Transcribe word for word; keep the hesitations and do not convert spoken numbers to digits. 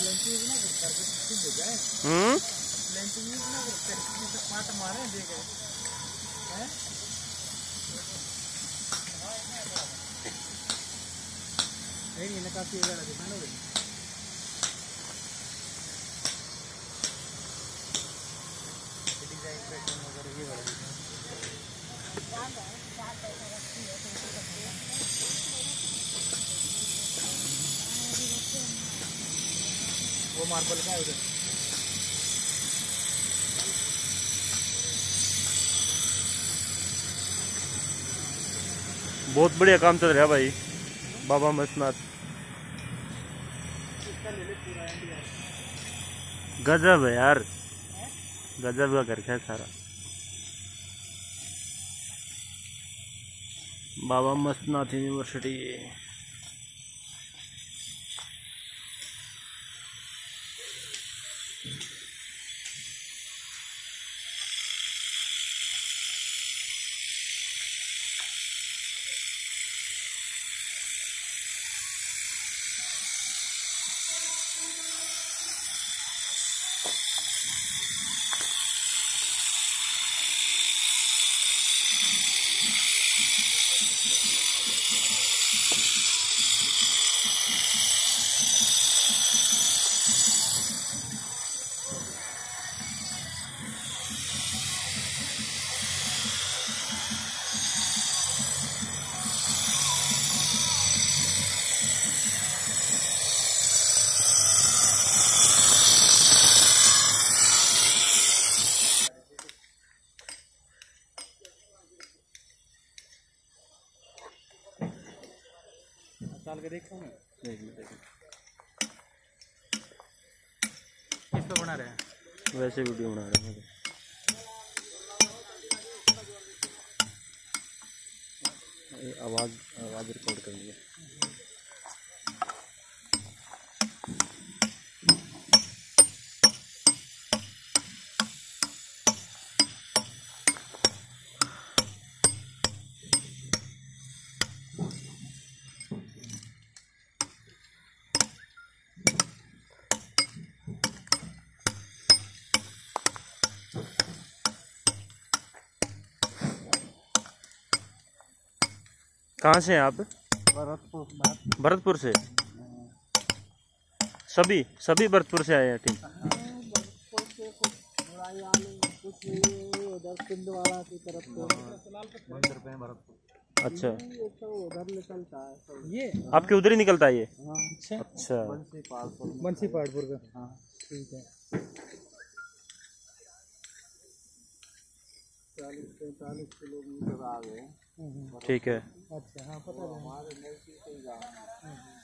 हम्म वो मार्बल का है उधर। बहुत बढ़िया काम चल रहा है भाई बाबा मस्तनाथ। गजब है यार, गजब का करके है सारा। बाबा मस्तनाथ यूनिवर्सिटी। डाल के देखो ना, देख लो देख लो। किस पे बना रहे हैं? वैसे वीडियो बना रहे हैं। आवाज आवाज रिकॉर्ड कर लिया। कहाँ से हैं आप? भरतपुर। भरतपुर से? सभी सभी भरतपुर से आए हैं? ठीक। भरतपुर से कुछ कुछ उधर पिंडवाड़ा की तरफ से मंदिर पे भरतपुर। अच्छा, ये तो उधर निकलता है ये आपके उधर ही निकलता है ये? हाँ। अच्छा अच्छा, बंसी पहाड़पुर। बंसी पहाड़पुर का। हाँ ठीक है। चालीस पैंतालीस किलोमीटर आ गए। ठीक है। अच्छा हाँ पता है हमारे नजदीक से ही गाँव है।